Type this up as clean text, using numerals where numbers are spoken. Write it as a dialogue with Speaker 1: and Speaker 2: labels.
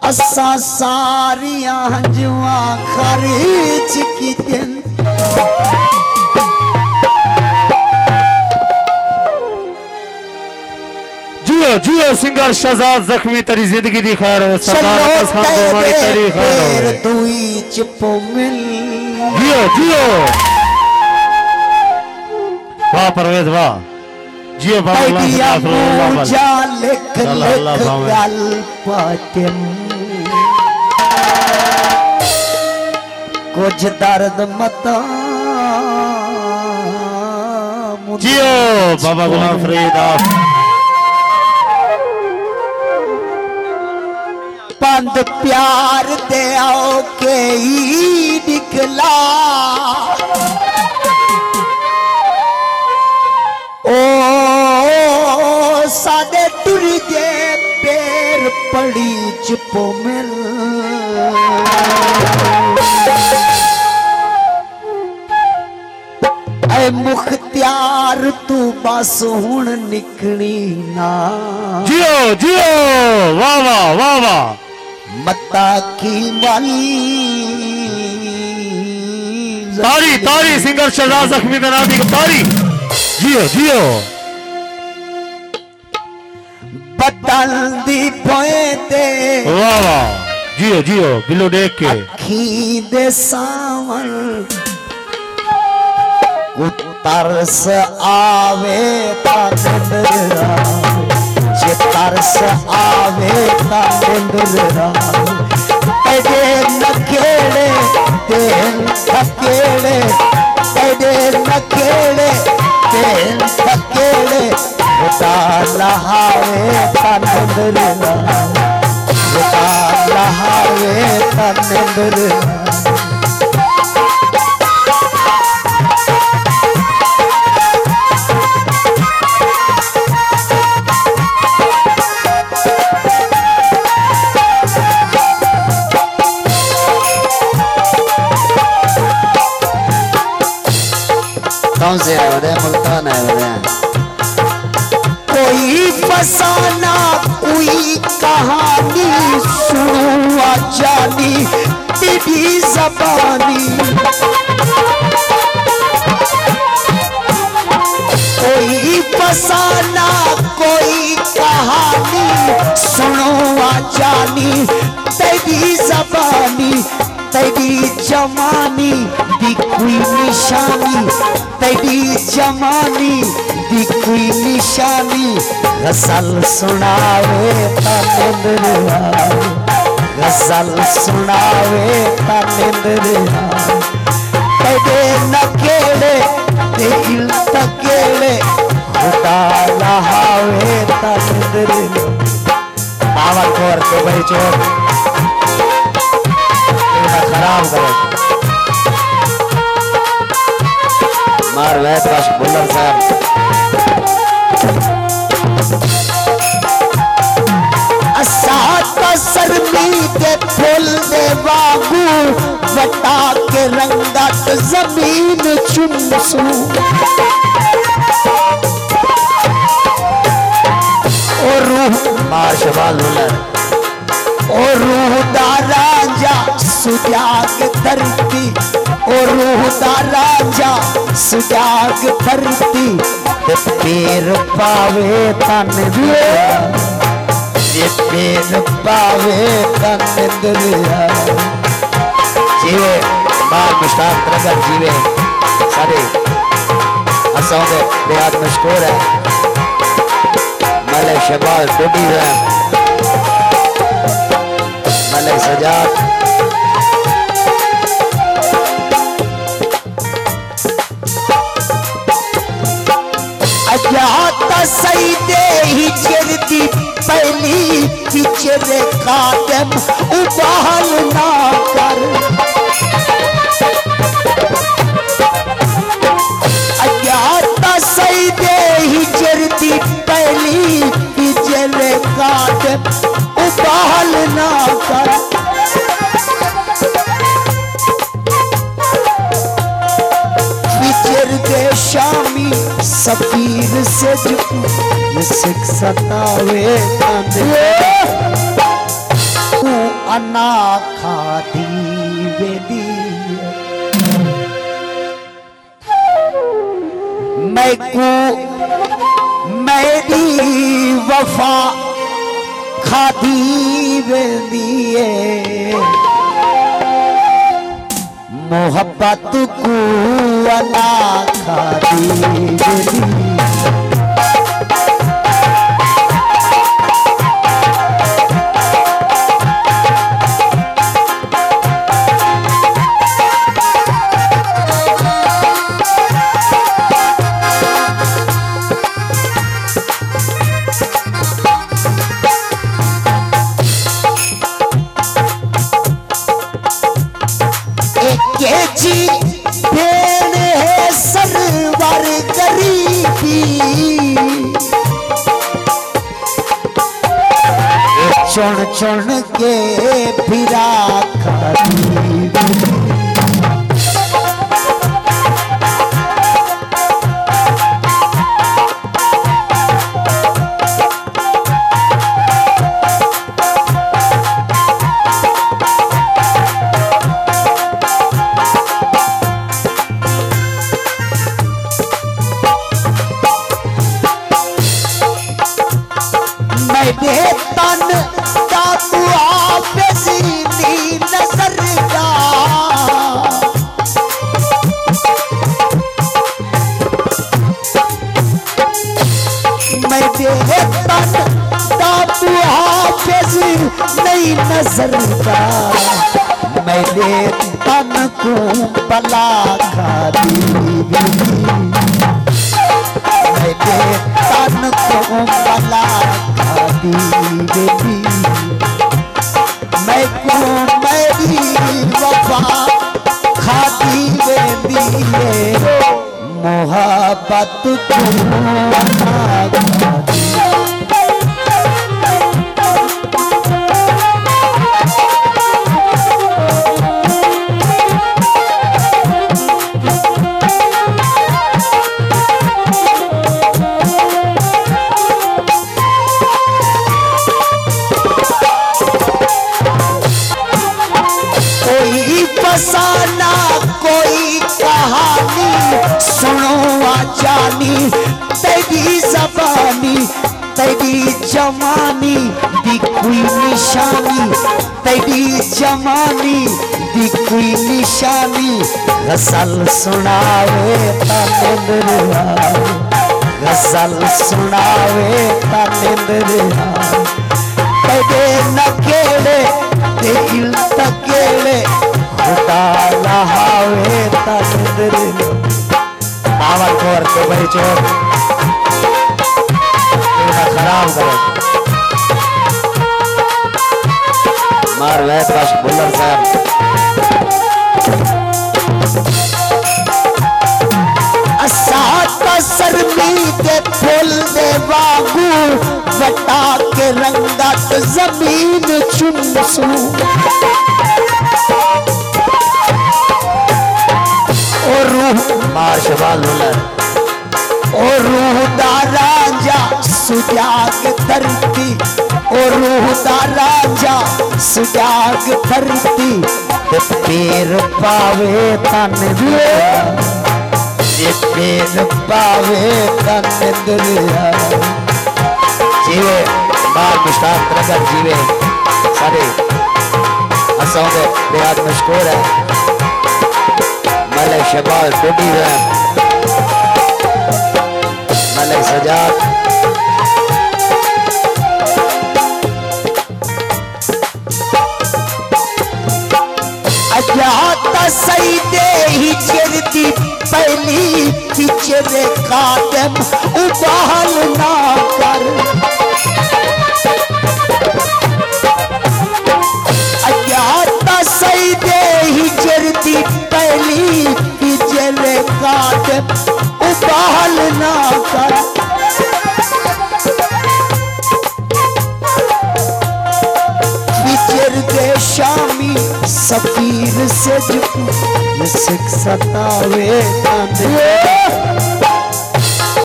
Speaker 1: असा सारिया जुआ खरीच की दिन
Speaker 2: जियो जियो सिंगर शहजाद जख्मी तेरी जिंदगी दी खैर हो
Speaker 1: दुई चिपो मिल
Speaker 2: जियो जियो वाह परवेज वाह जियो बाबा
Speaker 1: जा लिख लिख गल पातिम कुछ दर्द मता
Speaker 2: जियो बाबा गुलाम फरीद
Speaker 1: पंद प्यार दे आओ के निकला ओ सादे टुर जे पैर पड़ी चिपो मिल ऐ मुख्तियार तू बस हुण निकली ना
Speaker 2: जियो जियो वाह वाह वाह वाह
Speaker 1: मता की वाली
Speaker 2: तारी तारी सिंगर शहजाद जख्मी का नाम तारी जियो जियो
Speaker 1: बदल दी पोए दे
Speaker 2: वाह वाह जियो जियो बिलो देख के
Speaker 1: अखी दे सावन तरस आवे तांदरा जे तरस आवे तांदरा तेरे नकेड़े तेल थकेड़े तेरे नकेड़े तेल थकेड़े उता लहावे तांदरा उता लहावे तांदरा कौन से है उधर मुल्तान है उधर कोई फसाना कोई कहानी सुनो जानी तेरी ज़बानी कोई फसाना कोई कहानी सुनो जानी तेरी ज़बानी तेरी जवानी दी कोई निशानी तेरी जवानी दी कोई निशानी गजल सुनावे तानिंदरा गजल सुनावे तानिंदरा तेरे नकेड़े दिल तकेड़े खुदा लहावे तानिंदरा पावर कोर के बड़ी चोर खराब करे मार वैद का बुल्लर साहब असात सरमी के फूल दे बाबू बटा के रंगत जमीन चुमसू और रूह मार शबाल बुल्लर और रूह दा राजा सुजाग धरती और रूह दा राजा सुजाग धरती ते पैर पावे तन ये पैर पावे तन दरिया जीवे बाल मुश्ताक तरगर जीवे सारे असां दे बेहद मशहूर है मले शबाल टोडी है मले सजाद अजाता सही दे ही चिरती पहली पिछले कादम उबाल ना कर अजाता सही दे ही चिरती पहली पिछले कादम उबाल ना कर शामी सफीर से सिख सतावे अना खादी वेदी मैं को मेरी वफा खादी वेदी मोहब्बत को अना खादी वेदी चुन चुन के फिरा खाती मैं तन नहीं नजर का मैंने तन को बला खादी मैंने तन को बला खादी मैं को मेरी वफा खादी बेबी मोहब्बत को फसाना कोई कहानी सुनो जानी तेरी जबानी तेरी जवानी दी कोई निशानी तेरी जवानी दी कोई निशानी गजल सुनावे तनिंद्रिया गजल सुनावे तनिंद्रिया तेरे नकेले दिल तकेले खुदा लहावे तनिंद्रिया पावर कोर के बड़ी चोर खराब करे मार वैद बाश बुल्लर साहब असात सरमी के फूल दे बागू बटा के रंगत जमीन चुनसू और रूह मार शबाल बुल्लर और रूह दा राजा सुजाग धरती और रूह दा राजा सुजाग धरती ते पैर पावे तन ये पैर पावे तन दुनिया जीवे बाल मुश्ताक तरगर जीवे सारे असां दे बेहद मशहूर है मलक शबाल टूटी है मलक सजाद अजाता सईदे ही चिरती पहली पिछले कादम उबाल ना कर अजाता सईदे ही चिरती पहली पिछले कादम उबाल ना कर शामी सफीर से जो सतावे